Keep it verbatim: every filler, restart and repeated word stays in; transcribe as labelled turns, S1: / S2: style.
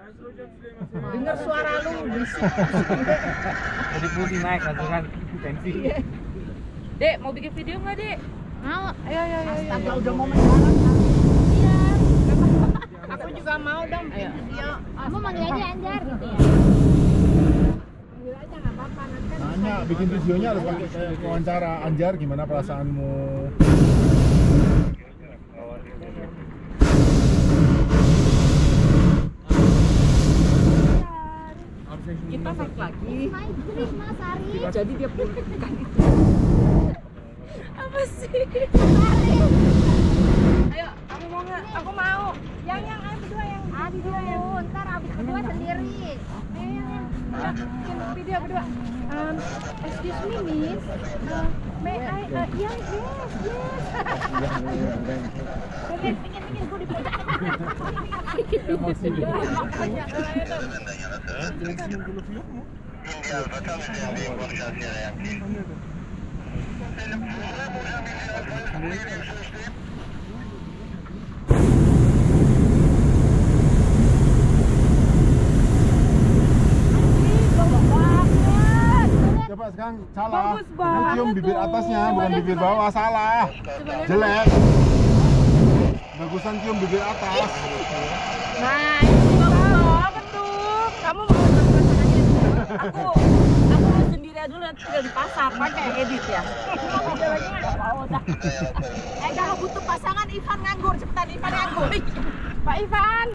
S1: Dengar suara lu berisik.
S2: Jadi putih naik kan tensi.
S3: Dek, mau bikin video nggak, Dek?
S1: Mau.
S3: Ayo, ayo, ayo.
S1: Astaga, udah mau mendarat.
S3: Iya.
S1: Aku juga mau dong bikin video.
S4: Kamu manggil aja Anjar gitu ya.
S1: Manggil aja nggak apa-apa nanti kan.
S5: Nanya, bikin videonya harus pakai kayak wawancara. Anjar, gimana perasaanmu?
S3: Kita naik lagi.
S4: Main trip Mas Ari.
S3: Jadi dia bukan itu. Apa sih? Ayo, kamu mau nggak? Aku mau.
S4: Yang yang ayo berdua yang ah dulu. Ntar abis berdua sendiri. Eh yang yang
S3: Udah, bikin video berdua. Um, excuse me, Miss. Uh, may I? Uh, yes, yes, yes.
S4: pengen pengen pengen gue dipelajak.
S5: Emosi dia. Coba sekarang salah.
S3: Bagus banget
S5: Cium bibir
S3: tuh.
S5: atasnya, bukan bibir bawah. Salah. Jelek. Bagusan cium bibir atas.
S3: Nah, ini bagus banget tuh. Kamu mau nonton aja? Aku, aku mau sendiri dulu nanti tinggal dipasang. Pakai edit ya. Kamu lagi nggak mau dah.
S1: Eh kalau butuh pasangan Ivan nganggur, cepetan Ivan nganggur.
S3: Pak Ivan.